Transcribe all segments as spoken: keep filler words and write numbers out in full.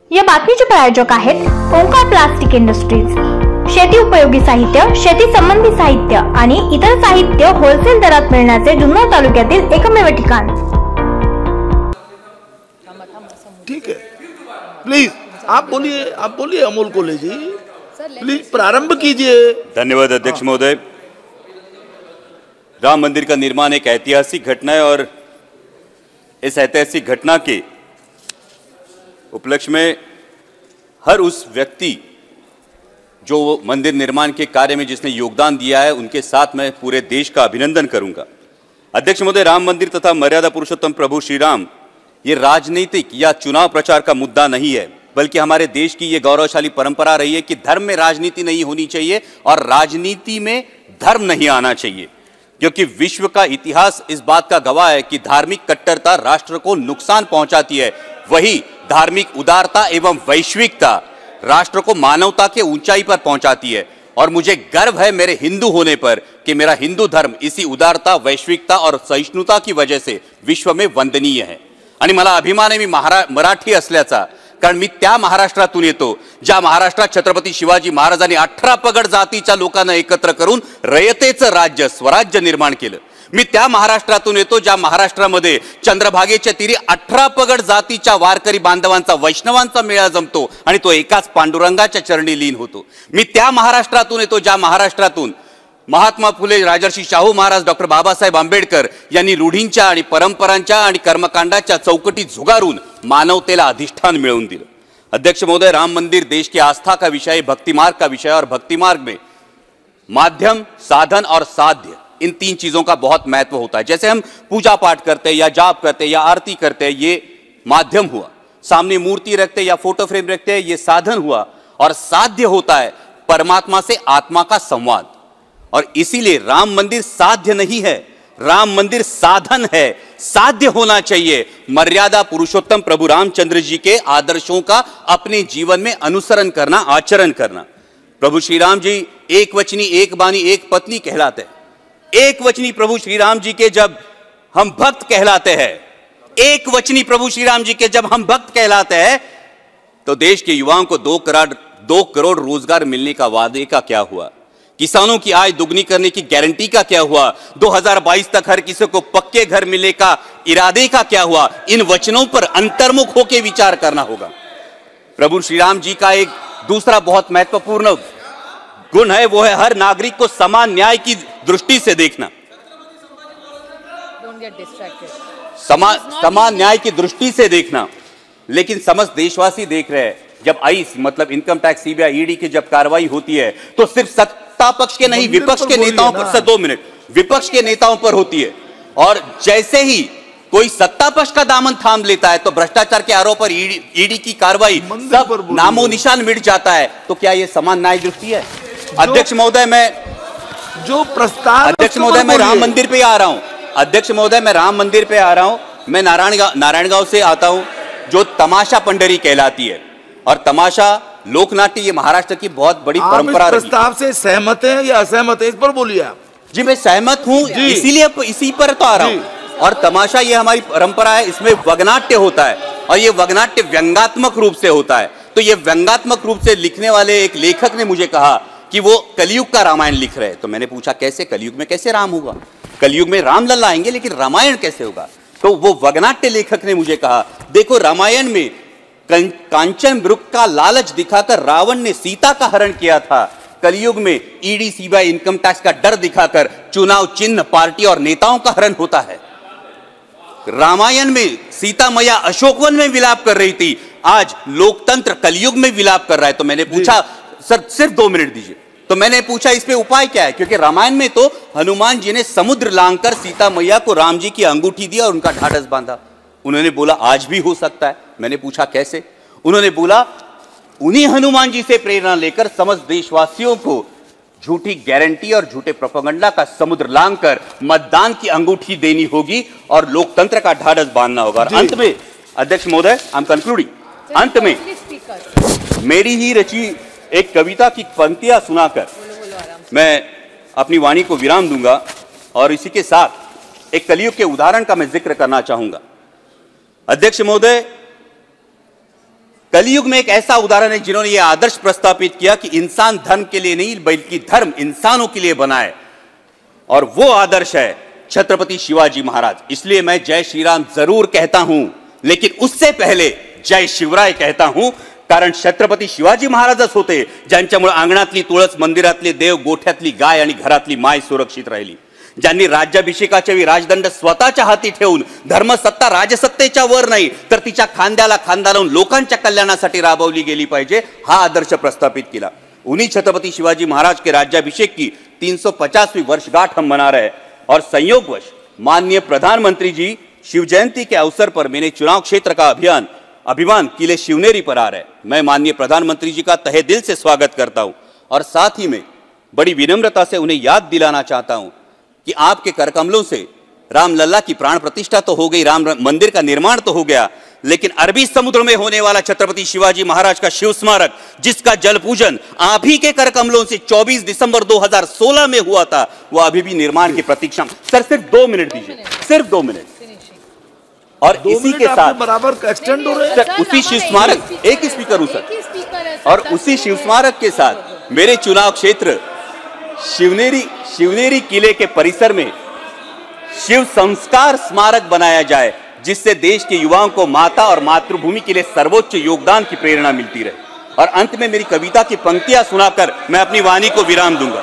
या बातमीचे प्रायोजक आहेत ओंकार प्लास्टिक इंडस्ट्रीज। शेती उपयोगी साहित्य, शेती संबंधी साहित्य आणि इतर साहित्य होलसेल दरात मिळण्याचे जुन्नर तालुक्यातील एकमेव ठिकाण। ठीक है, प्लीज आप बोलिए, आप बोलिए अमोल कोले जी, प्लीज प्रारंभ कीजिए। धन्यवाद अध्यक्ष महोदय। राम मंदिर का निर्माण एक ऐतिहासिक घटना है और इस ऐतिहासिक घटना के उपलक्ष्य में हर उस व्यक्ति जो मंदिर निर्माण के कार्य में जिसने योगदान दिया है उनके साथ मैं पूरे देश का अभिनंदन करूंगा। अध्यक्ष महोदय, राम मंदिर तथा मर्यादा पुरुषोत्तम प्रभु श्री राम ये राजनीतिक या चुनाव प्रचार का मुद्दा नहीं है, बल्कि हमारे देश की ये गौरवशाली परंपरा रही है कि धर्म में राजनीति नहीं होनी चाहिए और राजनीति में धर्म नहीं आना चाहिए, क्योंकि विश्व का इतिहास इस बात का गवाह है कि धार्मिक कट्टरता राष्ट्र को नुकसान पहुंचाती है, वही धार्मिक उदारता एवं वैश्विकता राष्ट्र को मानवता के ऊंचाई पर पहुंचाती है। और मुझे गर्व है मेरे हिंदू होने पर कि मेरा हिंदू धर्म इसी उदारता, वैश्विकता और सहिष्णुता की वजह से विश्व में वंदनीय है। आणि मला अभिमान आहे मी महारा मराठी असल्याचा, कारण मी त्या महाराष्ट्रातून येतो ज्या महाराष्ट्रात छत्रपती शिवाजी महाराजांनी अठरा पगड जातीच्या लोकांना एकत्र करून रयतेचं राज्य स्वराज्य निर्माण केलं। मी त्या महाराष्ट्रातून येतो ज्या महाराष्ट्रामध्ये चंद्रभागेच्या तीरी अठरा पगड जातीच्या वारकरी बांधवांचा वैष्णवांचा मेळा जमतो आणि तो एकाच पांडुरंगाच्या चरणी लीन होतो। मी त्या महाराष्ट्रातून येतो ज्या महाराष्ट्रातून महात्मा फुले, राजर्षी शाहू महाराज, डॉक्टर बाबासाहेब आंबेडकर यांनी रूढींच्या आणि परंपरांच्या आणि कर्मकांडाच्या चौकटी झुगारून मानवतेला अधिष्ठान मिळवून दिलं। अध्यक्ष महोदय, राम मंदिर देश की आस्था का विषय है, भक्ति मार्ग का विषय है और भक्ति मार्ग में माध्यम, साधन और साध्य इन तीन चीजों का बहुत महत्व होता है। जैसे हम पूजा पाठ करते हैं या जाप करते हैं या आरती करते हैं, ये माध्यम हुआ, सामने मूर्ति रखते या फोटो फ्रेम रखते हैं, ये साधन हुआ, और साध्य होता है परमात्मा से आत्मा का संवाद। और इसीलिए राम मंदिर साध्य नहीं है, राम मंदिर साधन है। साध्य होना चाहिए मर्यादा पुरुषोत्तम प्रभु रामचंद्र जी के आदर्शों का अपने जीवन में अनुसरण करना, आचरण करना। प्रभु श्री राम जी एक वचनी, एक बानी, एक पत्नी कहलाते हैं। एक वचनी प्रभु श्री राम जी के जब हम भक्त कहलाते हैं, एक वचनी प्रभु श्री राम जी के जब हम भक्त कहलाते हैं, तो देश के युवाओं को दो करोड़ दो करोड़ रोजगार मिलने का वादे का क्या हुआ, किसानों की आय दुगनी करने की गारंटी का क्या हुआ, दो हज़ार बाईस तक हर किसी को पक्के घर मिलने का इरादे का क्या हुआ। इन वचनों पर अंतर्मुख होकर विचार करना होगा। प्रभु श्री राम जी का एक दूसरा बहुत महत्वपूर्ण गुण है, वो है हर नागरिक को समान न्याय की दृष्टि से देखना। समान समान न्याय की दृष्टि से देखना। लेकिन समस्त देशवासी देख रहे हैं, जब आई मतलब इनकम टैक्स, सीबीआई, ईडी की जब कार्रवाई होती है तो सिर्फ सत्ता पक्ष के नहीं, विपक्ष के नेताओं पर, सर दो मिनट, विपक्ष के नेताओं पर होती है। और जैसे ही कोई सत्ता पक्ष का दामन थाम लेता है तो भ्रष्टाचार के आरोप पर ईडी ईडी की कार्रवाई सब नामो निशान मिट जाता है। तो क्या ये समान न्याय दृष्टि है? अध्यक्ष महोदय, मैं जो प्रस्ताव अध्यक्ष महोदय मैं राम मंदिर पे आ रहा हूं। अध्यक्ष महोदय मैं राम मंदिर पे आ रहा हूं। मैं नारायणगांव नारायणगांव से आता हूं, जो तमाशा पंडरी कहलाती है। और तमाशा लोकनाट्य ये महाराष्ट्र की बहुत बड़ी परंपरा रही। प्रस्ताव से सहमत हैं या असहमत हैं, इस पर बोलिए आप। जी मैं सहमत हूं, इसीलिए इसी पर तो आ रहा हूं। और तमाशा ये हमारी परंपरा है, इसमें वगनाट्य होता है और ये वगनाट्य व्यंगात्मक रूप से होता है। तो ये व्यंगात्मक रूप से लिखने वाले एक लेखक ने मुझे कहा कि वो कलयुग का रामायण लिख रहे हैं। तो मैंने पूछा कैसे, कलयुग में कैसे राम होगा? कलयुग में राम लल्ला आएंगे लेकिन रामायण कैसे होगा? तो वो वगनाट्य लेखक ने मुझे कहा, देखो रामायण में कांचन वृक्ष का लालच दिखाकर रावण ने सीता का हरण किया था, कलयुग में ईडी, सीबीआई, इनकम टैक्स का डर दिखाकर चुनाव चिन्ह, पार्टी और नेताओं का हरण होता है। रामायण में सीता मैया अशोकवन में विलाप कर रही थी, आज लोकतंत्र कलयुग में विलाप कर रहा है। तो मैंने पूछा, सर सिर्फ दो मिनट दीजिए, तो मैंने पूछा इस पे उपाय क्या है? क्योंकि रामायण में तो हनुमान जी ने समुद्र लांघकर सीता मैया को राम जी की अंगूठी दी और उनका ढाढ़स बांधा। उन्होंने बोला आज भी हो सकता है। मैंने पूछा कैसे? उन्होंने बोला उन्हीं हनुमान जी से प्रेरणा लेकर समस्त देशवासियों को झूठी गारंटी और झूठे प्रोपेगेंडा का समुद्र लांघकर मतदान की अंगूठी देनी होगी और लोकतंत्र का ढाढ़स बांधना होगा। और अंत में अध्यक्ष महोदय, आई एम कंक्लूडिंग, अंत में मेरी ही रची एक कविता की पंक्तियां सुनाकर मैं अपनी वाणी को विराम दूंगा और इसी के साथ एक कलयुग के उदाहरण का मैं जिक्र करना चाहूंगा। अध्यक्ष महोदय, कलयुग में एक ऐसा उदाहरण है जिन्होंने यह आदर्श प्रस्तापित किया कि इंसान धर्म के लिए नहीं बल्कि धर्म इंसानों के लिए बनाए, और वो आदर्श है छत्रपति शिवाजी महाराज। इसलिए मैं जय श्री राम जरूर कहता हूं, लेकिन उससे पहले जय शिवराय कहता हूं, कारण छत्रपती शिवाजी महाराजच होते ज्यांच्यामुळे अंगणातली तुळस, मंदिरातले देव, गोठ्यातली गाय आणि घरातली माय सुरक्षित राहिली, ज्यांनी राज्याभिषेकाच्या वेळी राजदंड स्वतःच्या हाती ठेवून धर्मसत्ता राजसत्तेच्या वर नाही तर तिच्या खांद्याला खांदा लावून लोकांच्या कल्याणासाठी राबवली गेली पाहिजे, हा आदर्श प्रस्थापित किया। उन्हीं छत्रपति शिवाजी महाराज के राज्याभिषेक की तीन सौ पचासवीं वर्षगांठ हम मना रहे हैं, और संयोगवश माननीय प्रधानमंत्री जी शिव जयंती के अवसर पर मेरे चुनाव क्षेत्र का अभियान अभिमान किले शिवनेरी पर आ रहे हैं। मैं माननीय प्रधानमंत्री जी का तहे दिल से स्वागत करता हूं, और साथ ही में बड़ी विनम्रता से उन्हें याद दिलाना चाहता हूं कि आपके करकमलों से रामलला की प्राण प्रतिष्ठा तो हो गई, राम मंदिर का निर्माण तो हो गया, लेकिन अरबी समुद्र में होने वाला छत्रपति शिवाजी महाराज का शिव स्मारक, जिसका जल पूजन आप ही के करकमलों से चौबीस दिसंबर दो हज़ार सोलह में हुआ था, वो अभी भी निर्माण की प्रतीक्षा। सर सिर्फ दो मिनट दीजिए, सिर्फ दो मिनट। और इसी के साथ बराबर एक्सटेंड हो रहे हैं सर, उसी शिव स्मारक, एक ही स्पीकर हूं सर, और उसी शिव स्मारक के साथ मेरे चुनाव क्षेत्र शिवनेरी शिवनेरी किले के परिसर में शिव संस्कार स्मारक बनाया जाए, जिससे देश के युवाओं को माता और मातृभूमि के लिए सर्वोच्च योगदान की प्रेरणा मिलती रहे। और अंत में मेरी कविता की पंक्तियां सुनाकर मैं अपनी वाणी को विराम दूंगा।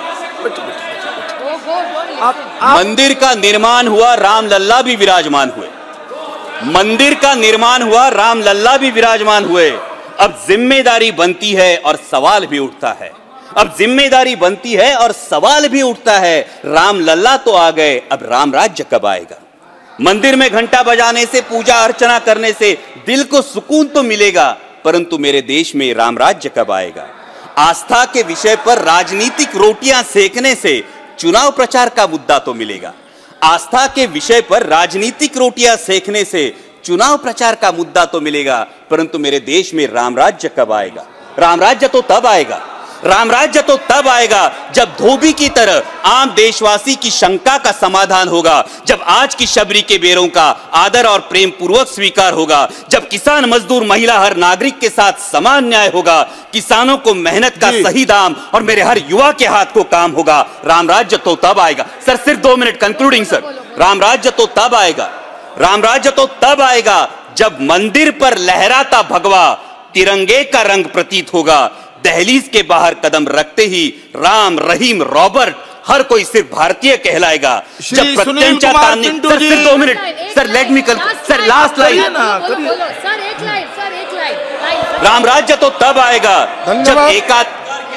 मंदिर का निर्माण हुआ, रामलल्ला भी विराजमान हुए। मंदिर का निर्माण हुआ, रामलल्ला भी विराजमान हुए। अब जिम्मेदारी बनती है और सवाल भी उठता है, अब जिम्मेदारी बनती है और सवाल भी उठता है, रामलल्ला तो आ गए, अब राम राज्य कब आएगा? मंदिर में घंटा बजाने से, पूजा अर्चना करने से दिल को सुकून तो मिलेगा, परंतु मेरे देश में राम राज्य कब आएगा? आस्था के विषय पर राजनीतिक रोटियां सेकने से चुनाव प्रचार का मुद्दा तो मिलेगा। आस्था के विषय पर राजनीतिक रोटियां सेकने से चुनाव प्रचार का मुद्दा तो मिलेगा, परंतु मेरे देश में राम राज्य कब आएगा? राम राज्य तो तब आएगा, राम राज्य तो तब आएगा जब धोबी की तरह आम देशवासी की शंका का समाधान होगा, जब आज की शबरी के बेरों का आदर और प्रेम पूर्वक स्वीकार होगा, जब किसान, मजदूर, महिला, हर नागरिक के साथ समान न्याय होगा, किसानों को मेहनत का सही दाम और मेरे हर युवा के हाथ को काम होगा। राम राज्य तो तब आएगा। सर सिर्फ दो मिनट कंक्लूडिंग सर। राम राज्य तो तब आएगा, राम राज्य तो तब आएगा जब मंदिर पर लहराता भगवा तिरंगे का रंग प्रतीत होगा। दहलीज के बाहर कदम रखते ही राम, रहीम, रॉबर्ट हर कोई सिर्फ भारतीय कहलाएगा। जब प्रत्यंचा तानने, सर सिर्फ दो minute sir, let me call sir last line. Sir एक लाइन, सर एक लाइन। राम राज्य तो तब आएगा जब एकात्म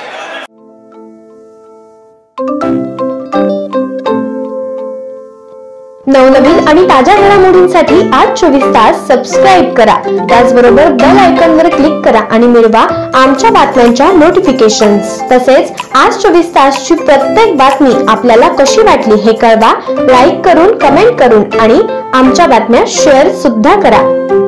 नवनवीन आणि ताज्या घडामोडींसाठी आज चोवीस तास सबस्क्राईब करा। त्याचबरोबर बेल आयकॉनवर क्लिक करा आणि मिळवा आमच्या बातम्यांच्या नोटिफिकेशन्स। तसेच आज चोवीस तासची प्रत्येक बातमी आपल्याला कशी वाटली हे कळवा, लाईक करून, कमेंट करून आणि आमच्या बातम्या शेअर सुद्धा करा।